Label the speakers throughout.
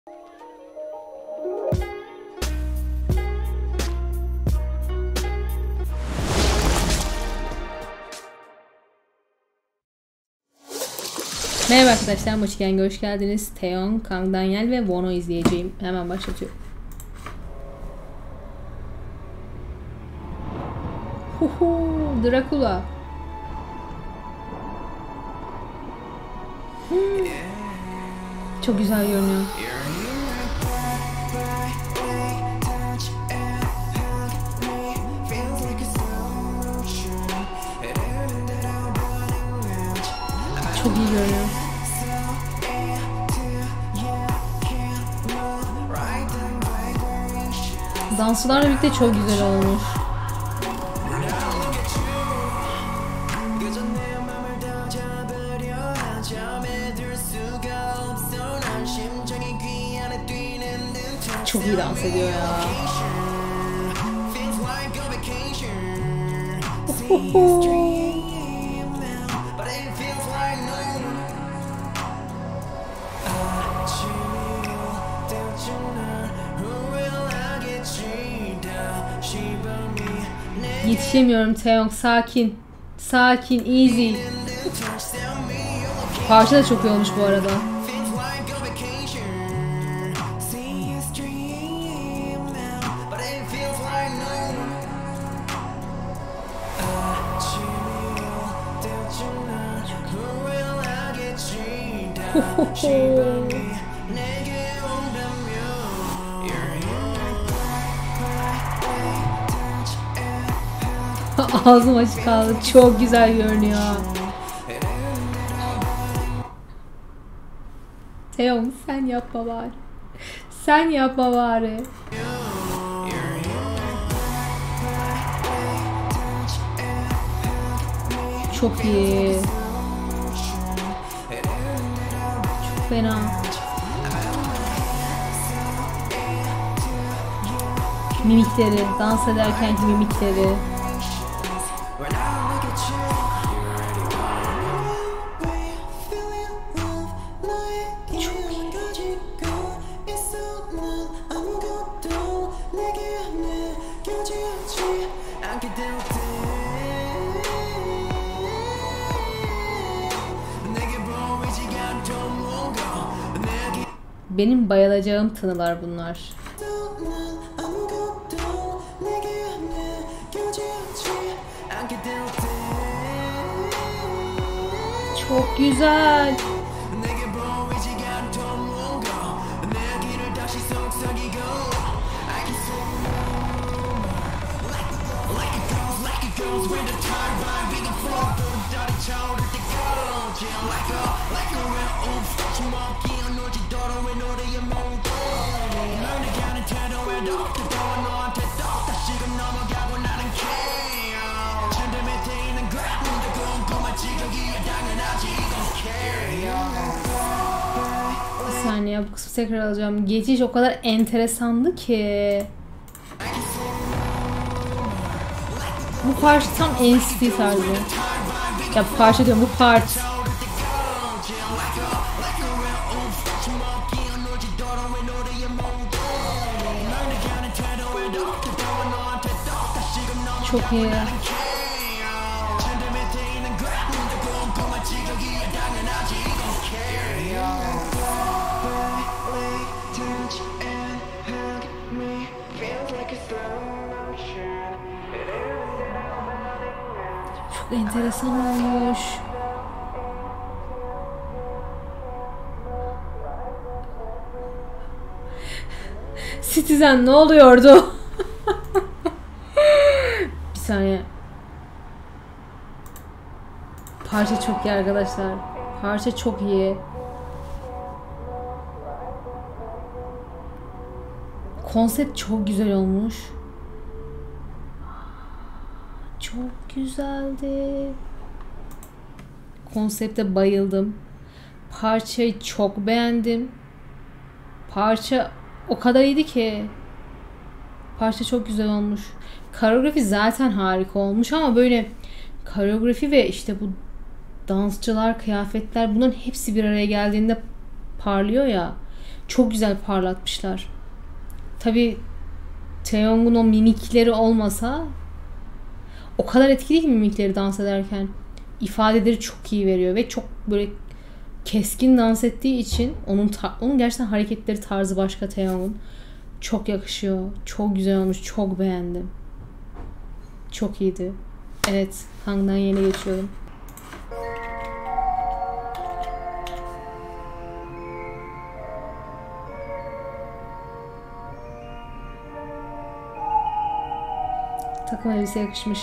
Speaker 1: Merhaba arkadaşlar, Mochiken'e hoş geldiniz. Taeyong, Kang Daniel ve Won'u izleyeceğim. Hemen başlatıyorum. Dracula. Çok güzel görünüyor. Çok iyi görünüyor. Dansçılarla birlikte çok güzel olmuş. Çok iyi dans ediyor ya. Yetişemiyorum Taeyong, sakin. Sakin, easy. Parça da çok iyi olmuş bu arada. Ağzım açık kaldı. Çok güzel görünüyor. Taeyong, sen yapma bari. Sen yapma bari. Çok iyi. Çok fena. Mimikleri, dans ederkenki mimikleri. Benim bayılacağım tınılar bunlar. Çok güzel. Bir saniye, bu kısmı tekrar alacağım. Geçiş o kadar enteresandı ki. Bu parça tam NCT tarzı. Ya parça diyorum, bu part. Çok iyi. Çok enteresan olmuş. Citizen ne oluyordu? Bir saniye. Parça çok iyi arkadaşlar. Parça çok iyi. Konsept çok güzel olmuş. Çok güzeldi. Konsepte bayıldım. Parçayı çok beğendim. Parça o kadar iyiydi ki. Parça çok güzel olmuş. Koreografi zaten harika olmuş ama böyle koreografi ve işte bu dansçılar, kıyafetler, bunların hepsi bir araya geldiğinde parlıyor ya. çok güzel parlatmışlar. Tabii Taeyong'un o mimikleri olmasa, o kadar etkili ki mimikleri dans ederken, ifadeleri çok iyi veriyor ve çok böyle keskin dans ettiği için onun gerçekten hareketleri, tarzı başka Taeyong'un. Çok yakışıyor. Çok güzel olmuş. Çok beğendim. Çok iyiydi. Evet. Hang'dan yeni geçiyorum. Takım elbise yakışmış.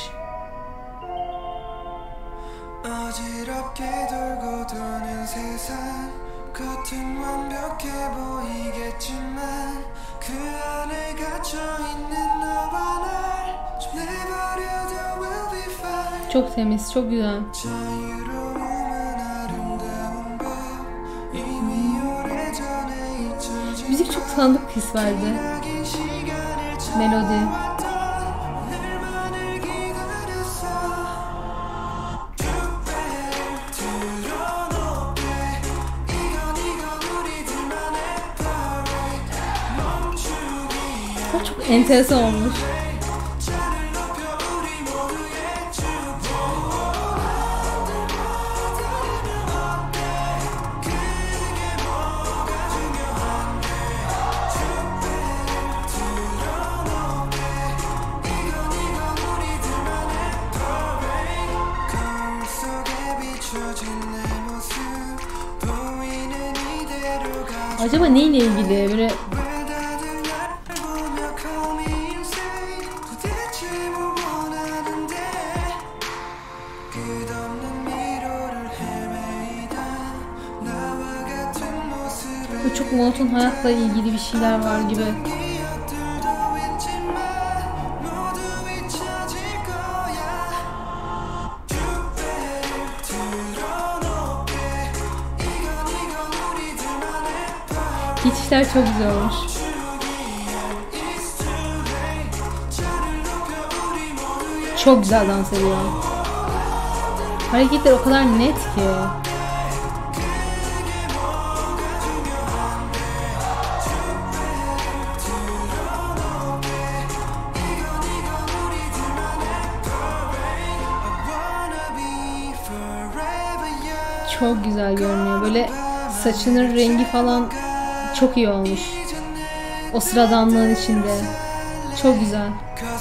Speaker 1: Çok temiz, çok güzel. Müzik çok tanıdık his verdi. Melodi. Çok enteresan olmuş. Acaba neyle ilgili? Böyle çok monoton hayatla ilgili bir şeyler var gibi. Geçişler çok güzel olmuş. Çok güzel dans ediyor. Hareketler o kadar net ki. Çok güzel görünüyor. Böyle saçının rengi falan çok iyi olmuş. O sıradanlığın içinde. Çok güzel.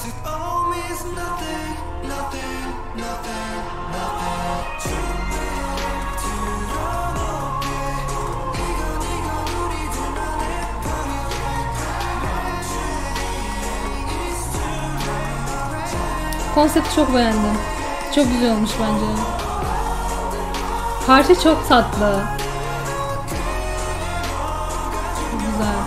Speaker 1: Konsepti çok beğendim. Çok güzel olmuş bence. Parça çok tatlı. Çok güzel.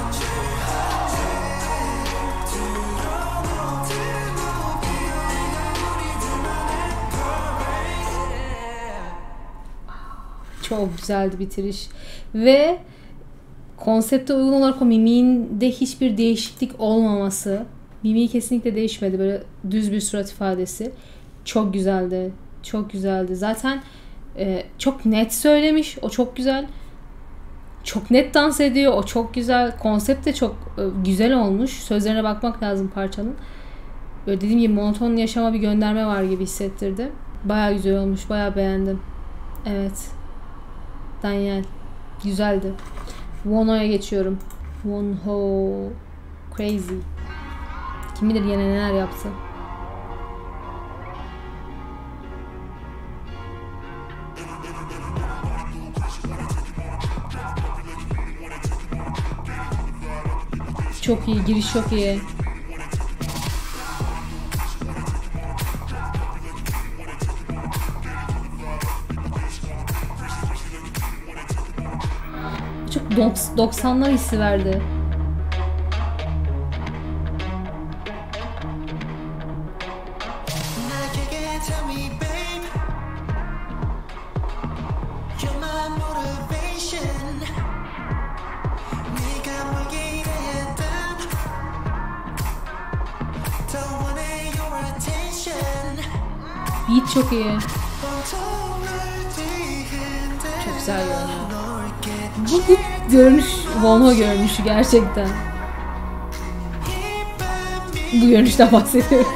Speaker 1: Çok güzeldi bitiriş. Ve konsepte uygun olarak o mimiğinde hiçbir değişiklik olmaması. Mimiği kesinlikle değişmedi. Böyle düz bir surat ifadesi. Çok güzeldi. Çok güzeldi. Zaten çok net söylemiş. O çok güzel. Çok net dans ediyor. O çok güzel. Konsept de çok güzel olmuş. Sözlerine bakmak lazım parçanın. Böyle dediğim gibi monoton yaşama bir gönderme var gibi hissettirdi. Bayağı güzel olmuş. Bayağı beğendim. Evet. Daniel. Güzeldi. Wonho'ya geçiyorum. Wonho. Crazy. Kim bilir yine neler yaptı. Çok iyi. Giriş çok iyi. Çok 90'lar hissi verdi. Beat çok iyi. Çok güzel görünüyor. Bu görünüş, Wonho görünüşü gerçekten. Bu görünüşten bahsediyorum.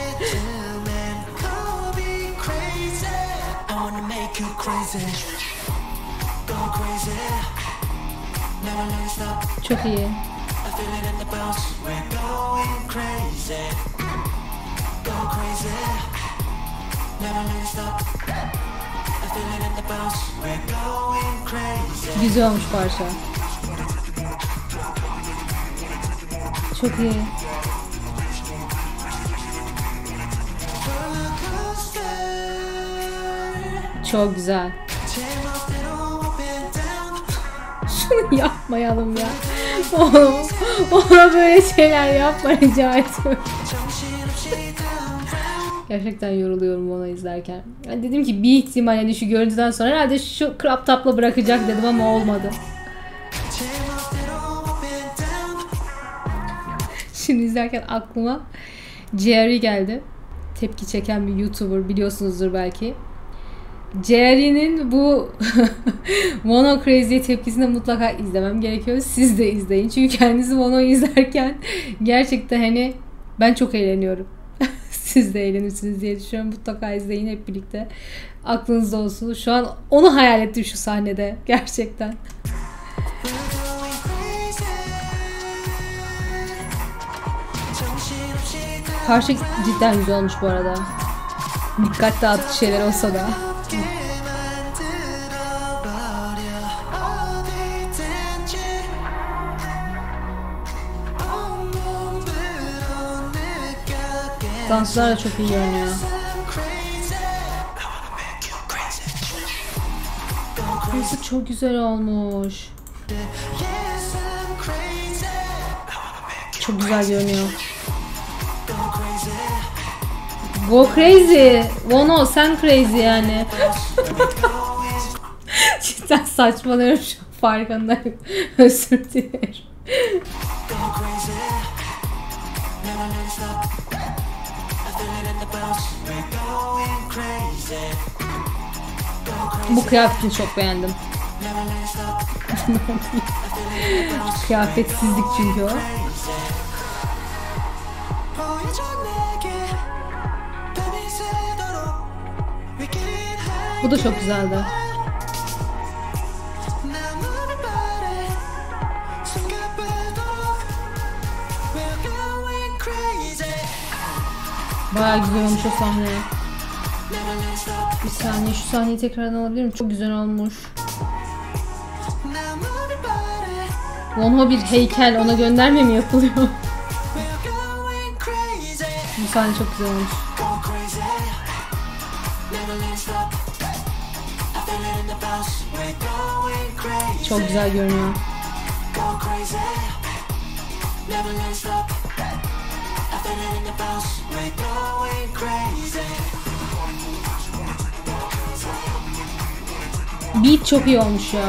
Speaker 1: Çok iyi. Güzel olmuş parça. Çok iyi. Çok güzel. Şunu yapmayalım ya. Ona böyle şeyler yapma, rica etmiyorum. Gerçekten yoruluyorum onu izlerken. Yani dedim ki bir ihtimal, yani şu görüntüden sonra herhalde şu crop top'la bırakacak dedim ama olmadı. Şimdi izlerken aklıma Jerry geldi. Tepki çeken bir YouTuber, biliyorsunuzdur belki. Jerry'nin bu Mono Crazy tepkisini mutlaka izlemem gerekiyor. Siz de izleyin. Çünkü kendisi Mono'yu izlerken gerçekten hani ben çok eğleniyorum. Siz de eğlenirsiniz diye düşünüyorum. Mutlaka izleyin hep birlikte. Aklınızda olsun. Şu an onu hayal ettim şu sahnede. Gerçekten. Parça cidden güzel olmuş bu arada. Dikkat dağıtıcı şeyler olsa da. Danslar da çok iyi görünüyor. Burası çok güzel olmuş. Çok güzel görünüyor. Go crazy. Wonho sen crazy yani. Cidden saçmalıyorum şu an, farkındayım. Özür dilerim. Bu kıyafetini çok beğendim. Kıyafetsizlik çünkü o. Bu da çok güzeldi. Bayağı güzel olmuş o sahne. Bir saniye, şu sahneyi tekrardan alabilir miyim? Çok güzel olmuş. Wonho bir heykel, ona gönderme mi yapılıyor? Bu sahne çok güzel olmuş. Çok güzel görünüyor. Beat çok iyi olmuş ya.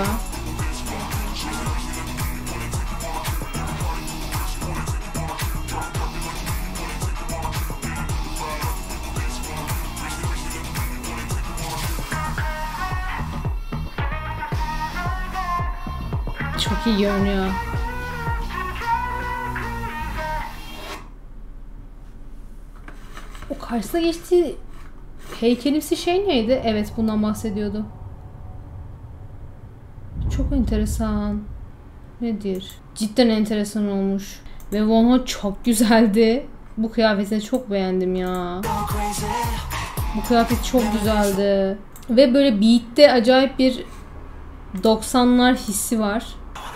Speaker 1: Çok iyi görünüyor. O karşısına geçtiği heykelimsi şey neydi? Evet, bundan bahsediyordu. Çok enteresan. Nedir? Cidden enteresan olmuş. Ve Wonho çok güzeldi. Bu kıyafetini çok beğendim ya. Bu kıyafet çok güzeldi. Ve böyle beat'te acayip bir 90'lar hissi var.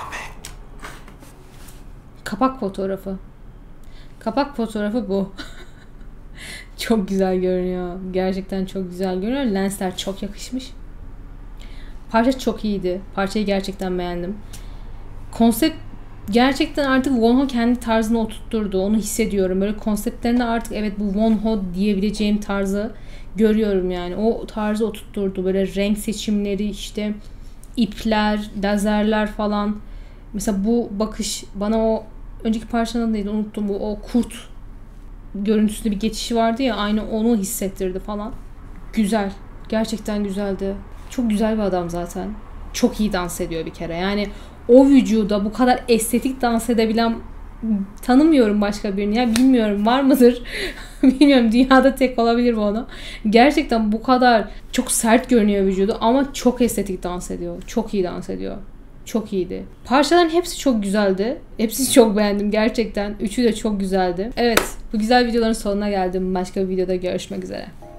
Speaker 1: Kapak fotoğrafı. Kapak fotoğrafı bu. Çok güzel görünüyor. Gerçekten çok güzel görünüyor. Lensler çok yakışmış. Parça çok iyiydi. Parçayı gerçekten beğendim. Konsept gerçekten artık Wonho kendi tarzını oturtturdu. Onu hissediyorum. Böyle konseptlerinde artık evet bu Wonho diyebileceğim tarzı görüyorum yani. O tarzı oturtturdu. Böyle renk seçimleri, işte ipler, lazerler falan. Mesela bu bakış bana o önceki parçanın neydi unuttum, bu o kurt görüntüsünde bir geçişi vardı ya, aynı onu hissettirdi falan. Güzel. Gerçekten güzeldi. Çok güzel bir adam zaten. çok iyi dans ediyor bir kere. Yani o vücuda bu kadar estetik dans edebilen tanımıyorum başka birini. Ya bilmiyorum, var mıdır? Bilmiyorum, dünyada tek olabilir bu onu. Gerçekten bu kadar çok sert görünüyor vücudu ama çok estetik dans ediyor. Çok iyi dans ediyor. Çok iyiydi. Parçaların hepsi çok güzeldi. Hepsini çok beğendim gerçekten. Üçü de çok güzeldi. Evet, bu güzel videoların sonuna geldim. Başka bir videoda görüşmek üzere.